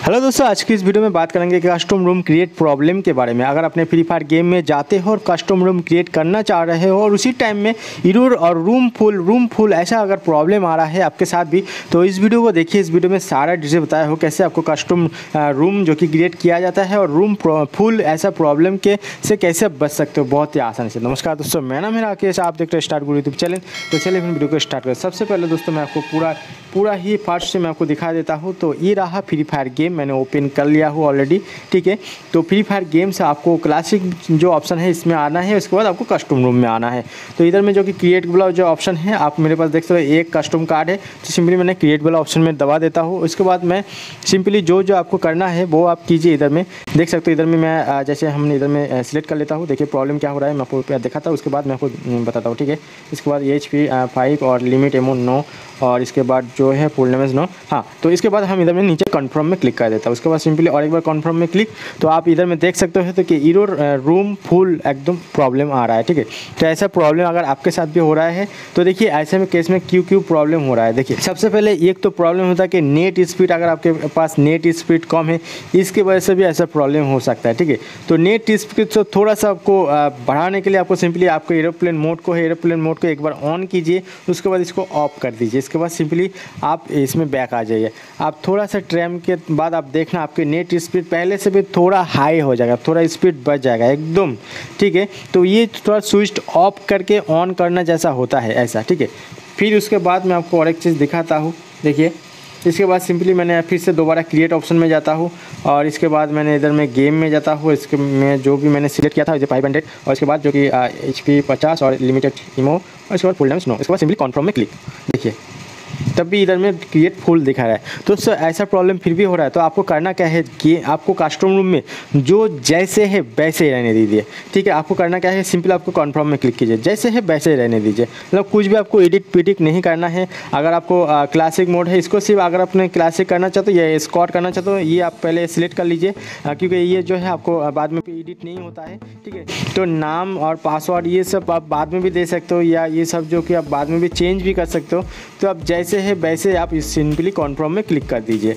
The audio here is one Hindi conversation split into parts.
हेलो दोस्तों, आज की इस वीडियो में बात करेंगे कि कस्टम रूम क्रिएट प्रॉब्लम के बारे में। अगर अपने फ्री फायर गेम में जाते हो और कस्टम रूम क्रिएट करना चाह रहे हो और उसी टाइम में एरर और रूम फुल ऐसा अगर प्रॉब्लम आ रहा है आपके साथ भी, तो इस वीडियो को देखिए। इस वीडियो में सारा डिटेल बताया हो कैसे आपको कस्टम रूम जो कि क्रिएट किया जाता है और रूम फुल ऐसा प्रॉब्लम के से कैसे बच सकते हो बहुत ही आसानी से। नमस्कार दोस्तों, मेरा नाम है राकेश, आप देख रहे हैं स्टार गुरु यूट्यूब चैनल। तो चलिए फिर वीडियो को स्टार्ट करें। सबसे पहले दोस्तों मैं आपको पूरा ही फास्ट से मैं आपको दिखा देता हूँ। तो ये रहा फ्री फायर गेम, मैंने ओपन कर लिया हूँ ऑलरेडी, ठीक है। तो फ्री फायर गेम से आपको क्लासिक जो ऑप्शन है इसमें आना है, उसके बाद आपको कस्टम रूम में आना है। तो इधर में जो कि क्रिएट वाला जो ऑप्शन है, आप मेरे पास देख सकते हो एक कस्टम कार्ड है, तो सिंपली मैंने क्रिएट वाला ऑप्शन में दबा देता हूँ। उसके बाद मैं सिंपली जो आपको करना है वो आप कीजिए। इधर में देख सकते हो, इधर में मैं जैसे हमने इधर में सिलेक्ट कर लेता हूँ। देखिए प्रॉब्लम क्या हो रहा है मैं आपको दिखाता हूँ, उसके बाद मैं आपको बताता हूँ, ठीक है। इसके बाद HP 5 और लिमिट एमो 9 और इसके बाद जो है फुल नेम 9। हाँ, तो इसके बाद हम इधर में नीचे कन्फर्म में क्लिक कर देता हूँ। उसके बाद सिंपली और एक बार कन्फर्म में क्लिक, तो आप इधर में देख सकते हो तो कि एरर रूम फुल एकदम प्रॉब्लम आ रहा है, ठीक है। तो ऐसा प्रॉब्लम अगर आपके साथ भी हो रहा है तो देखिए ऐसे में केस में क्यों प्रॉब्लम हो रहा है। देखिए सबसे पहले एक तो प्रॉब्लम होता है कि नेट स्पीड, अगर आपके पास नेट स्पीड कम है इसकी वजह से भी ऐसा प्रॉब्लम हो सकता है, ठीक है। तो नेट स्पीड तो थोड़ा सा आपको बढ़ाने के लिए आपको सिंपली आपको एरोप्लेन मोड को एक बार ऑन कीजिए, उसके बाद इसको ऑफ कर दीजिए। इसके बाद सिंपली आप इसमें बैक आ जाइए। आप थोड़ा सा टाइम के बाद आप देखना आपके नेट स्पीड पहले से भी थोड़ा हाई हो जाएगा, थोड़ा स्पीड बढ़ जाएगा एकदम, ठीक है। तो ये थोड़ा स्विच ऑफ करके ऑन करना जैसा होता है ऐसा, ठीक है। फिर उसके बाद मैं आपको और एक चीज़ दिखाता हूँ। देखिए इसके बाद सिंपली मैंने फिर से दोबारा क्रिएट ऑप्शन में जाता हूँ और इसके बाद मैंने इधर में गेम में जाता हूँ। इसके में जो भी मैंने सिलेक्ट किया था 500 और इसके बाद जो कि HP 50 और लिमिटेड इमो और इसके बाद फुल नेम 9, इसके बाद सिंपली कन्फर्म में क्लिक। देखिए तब भी इधर में क्रिएट फुल दिखा रहा है। तो सर ऐसा प्रॉब्लम फिर भी हो रहा है तो आपको करना क्या है कि आपको कस्टम रूम में जो जैसे है वैसे ही रहने दीजिए, ठीक है। आपको करना क्या है, सिंपल आपको कन्फर्म में क्लिक कीजिए, जैसे है वैसे ही रहने दीजिए। मतलब कुछ भी आपको एडिट पिडिट नहीं करना है। अगर आपको क्लासिक मोड है, इसको सिर्फ अगर आपने क्लासिक करना चाहते हो या स्क्वाड करना चाहते हो, ये आप पहले सिलेक्ट कर लीजिए, क्योंकि ये जो है आपको बाद में एडिट नहीं होता है, ठीक है। तो नाम और पासवर्ड ये सब आप बाद में भी दे सकते हो, या ये सब जो कि आप बाद में भी चेंज भी कर सकते हो। तो आप जैसे है वैसे आप सिंपली कन्फर्म में क्लिक कर दीजिए।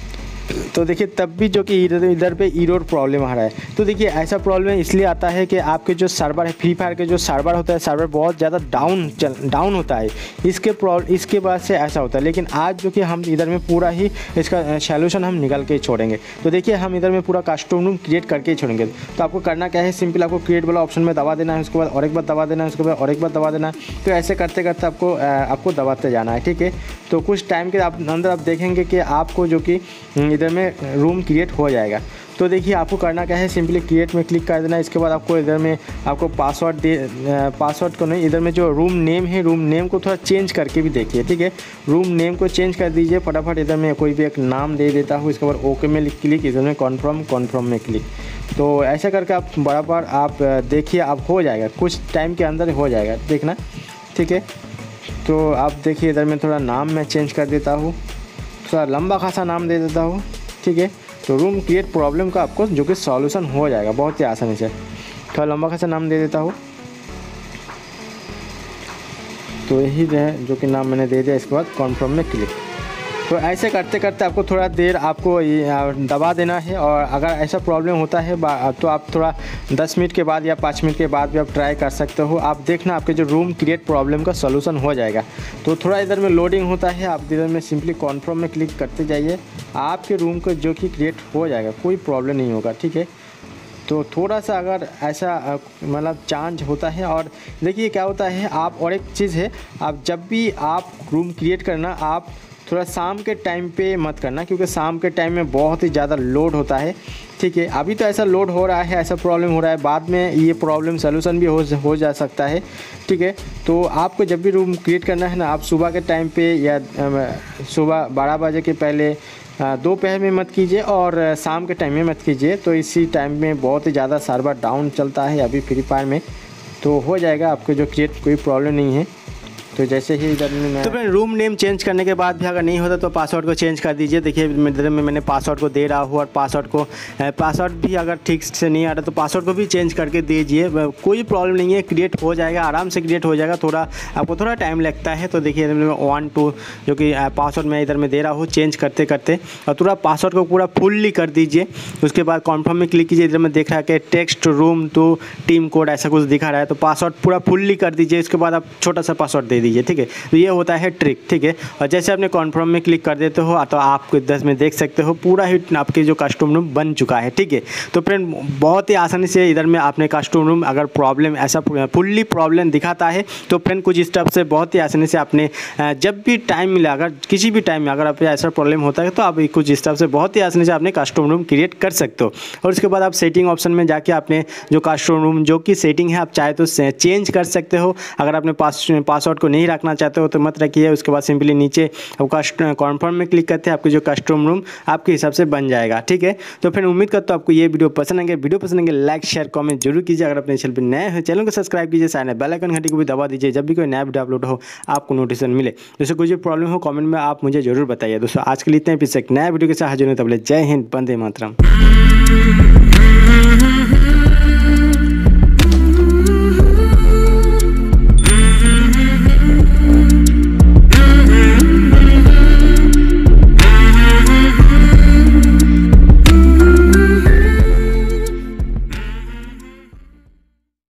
तो देखिए तब भी जो कि इधर पे एरर प्रॉब्लम आ रहा है। तो देखिए ऐसा प्रॉब्लम इसलिए आता है कि आपके जो सर्वर है, फ्री फायर के जो सर्वर होता है, सर्वर बहुत ज़्यादा डाउन होता है, इसके बाद से ऐसा होता है। लेकिन आज जो कि हम इधर में पूरा ही इसका सॉल्यूशन हम निकाल के छोड़ेंगे। तो देखिए हम इधर में पूरा कस्टम रूम क्रिएट करके ही छोड़ेंगे। तो आपको करना क्या है, सिंपल आपको क्रिएट वाला ऑप्शन में दबा देना है, उसके बाद और एक बार दबा देना है, उसके बाद और एक बार दबा देना है। तो ऐसे करते करते आपको दबाते जाना है, ठीक है। तो कुछ टाइम के अंदर आप देखेंगे कि आपको जो कि इधर में रूम क्रिएट हो जाएगा। तो देखिए आपको करना क्या है, सिंपली क्रिएट में क्लिक कर देना। इसके बाद आपको इधर में आपको पासवर्ड को नहीं, इधर में जो रूम नेम है, रूम नेम को थोड़ा चेंज करके भी देखिए, ठीक है। रूम नेम को चेंज कर दीजिए फटाफट। इधर में कोई भी एक नाम दे देता हूँ, इसके बाद ओके में क्लिक, इधर में कन्फर्म में क्लिक। तो ऐसा करके आप बराबर आप देखिए आप हो जाएगा, कुछ टाइम के अंदर हो जाएगा, देखना, ठीक है। तो आप देखिए इधर में थोड़ा नाम मैं चेंज कर देता हूँ, थोड़ा लंबा खासा नाम दे देता हूँ, ठीक है। तो रूम क्रिएट प्रॉब्लम का आपको जो कि सॉल्यूशन हो जाएगा बहुत ही आसानी से। थोड़ा लंबा खासा नाम दे देता हूँ, तो यही है जो कि नाम मैंने दे दिया। इसके बाद कन्फर्म में क्लिक। तो ऐसे करते करते आपको थोड़ा देर आपको दबा देना है। और अगर ऐसा प्रॉब्लम होता है तो आप थोड़ा 10 मिनट के बाद या 5 मिनट के बाद भी आप ट्राई कर सकते हो। आप देखना आपके जो रूम क्रिएट प्रॉब्लम का सॉल्यूशन हो जाएगा। तो थोड़ा इधर में लोडिंग होता है, आप इधर में सिंपली कन्फर्म में क्लिक करते जाइए, आपके रूम को जो कि क्रिएट हो जाएगा, कोई प्रॉब्लम नहीं होगा, ठीक है। तो थोड़ा सा अगर ऐसा मतलब चांस होता है। और देखिए क्या होता है, आप और एक चीज़ है, आप जब भी आप रूम क्रिएट करना, आप थोड़ा शाम के टाइम पे मत करना, क्योंकि शाम के टाइम में बहुत ही ज़्यादा लोड होता है, ठीक है। अभी तो ऐसा लोड हो रहा है, ऐसा प्रॉब्लम हो रहा है, बाद में ये प्रॉब्लम सॉल्यूशन भी हो जा सकता है, ठीक है। तो आपको जब भी रूम क्रिएट करना है ना, आप सुबह के टाइम पे या सुबह 12 बजे के पहले, दोपहर में मत कीजिए और शाम के टाइम में मत कीजिए। तो इसी टाइम में बहुत ही ज़्यादा सर्वर डाउन चलता है अभी फ्री फायर में। तो हो जाएगा आपको जो क्रिएट, कोई प्रॉब्लम नहीं है। तो जैसे ही इधर में तो फ्रेंड रूम नेम चेंज करने के बाद भी अगर नहीं होता तो पासवर्ड को चेंज कर दीजिए। देखिए इधर में मैंने पासवर्ड को दे रहा हूँ और पासवर्ड भी अगर ठीक से नहीं आ रहा तो पासवर्ड को भी चेंज करके दीजिए। कोई प्रॉब्लम नहीं है, क्रिएट हो जाएगा, आराम से क्रिएट हो जाएगा। आपको थोड़ा टाइम लगता है। तो देखिए 1 2 जो कि पासवर्ड मैं इधर में दे रहा हूँ चेंज करते करते, और पूरा पासवर्ड को पूरा फुल्ली कर दीजिए। उसके बाद कॉन्फर्म में क्लिक कीजिए। इधर में देख रहा है कि text room to team code ऐसा कुछ दिखा रहा है, तो पासवर्ड पूरा फुल्ली कर दीजिए। उसके बाद आप छोटा सा पासवर्ड दे दीजिए, ठीक है। तो ये होता है ट्रिक, ठीक है। और जैसे आपने कॉन्फर्म में क्लिक कर देते हो तो आप इधर में देख सकते हो पूरा ही आपके जो कस्टम रूम बन चुका है, ठीक है। तो फ्रेंड बहुत ही आसानी से इधर में आपने कस्टम रूम अगर प्रॉब्लम ऐसा फुल्ली प्रॉब्लम दिखाता है तो फ्रेंड कुछ स्टेप से बहुत ही आसानी से आपने जब भी टाइम मिला, अगर किसी भी टाइम में अगर आप ऐसा प्रॉब्लम होता है तो आप कुछ स्टेप से बहुत ही आसानी से आपने कस्टम रूम क्रिएट कर सकते हो। और उसके बाद आप सेटिंग ऑप्शन में जाके आपने जो कस्टम रूम जो कि सेटिंग है आप चाहे तो चेंज कर सकते हो। अगर आपने पासवर्ड को नहीं रखना चाहते हो तो मत रखिए। उसके बाद सिंपली नीचे कॉन्फर्म में क्लिक करते हैं, आपके जो कस्टम रूम आपके हिसाब से बन जाएगा, ठीक है। तो फिर उम्मीद करता हूँ आपको ये वीडियो पसंद आएंगे। वीडियो पसंद आएंगे लाइक शेयर कमेंट जरूर कीजिए। अगर अपने चैनल पर नए हैं चैनल को सब्सक्राइब कीजिए, साइड में बेल आइकन घंटी को भी दबा दीजिए। जब भी कोई नया वीडियो अपलोड हो आपको नोटिफिकेशन मिले। जैसे कुछ भी प्रॉब्लम हो कमेंट में आप मुझे जरूर बताइए। दोस्तों आज के लिए इतने, फिर से एक नया वीडियो के साथ हाजिर होने तब तक जय हिंद, वंदे मातरम।